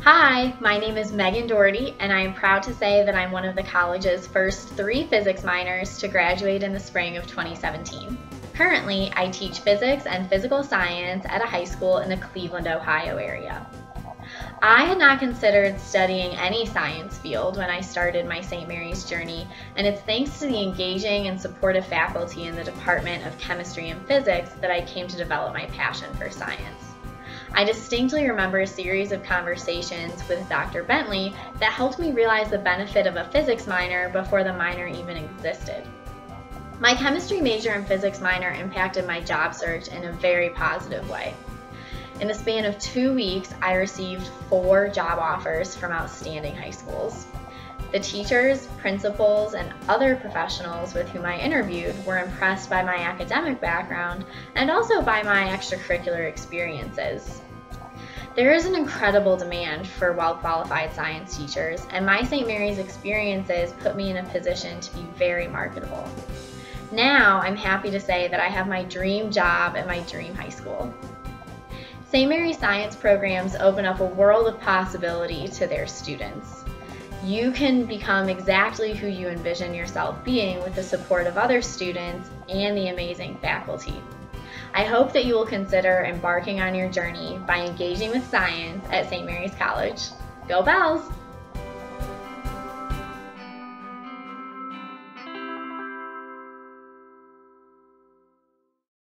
Hi, my name is Megan Doherty, and I am proud to say that I'm one of the college's first 3 physics minors to graduate in the spring of 2017. Currently, I teach physics and physical science at a high school in the Cleveland, Ohio area. I had not considered studying any science field when I started my St. Mary's journey, and it's thanks to the engaging and supportive faculty in the Department of Chemistry and Physics that I came to develop my passion for science. I distinctly remember a series of conversations with Dr. Bentley that helped me realize the benefit of a physics minor before the minor even existed. My chemistry major and physics minor impacted my job search in a very positive way. In the span of 2 weeks, I received 4 job offers from outstanding high schools. The teachers, principals, and other professionals with whom I interviewed were impressed by my academic background and also by my extracurricular experiences. There is an incredible demand for well-qualified science teachers, and my St. Mary's experiences put me in a position to be very marketable. Now, I'm happy to say that I have my dream job at my dream high school. St. Mary's science programs open up a world of possibility to their students. You can become exactly who you envision yourself being with the support of other students and the amazing faculty. I hope that you will consider embarking on your journey by engaging with science at St. Mary's College. Go Bells!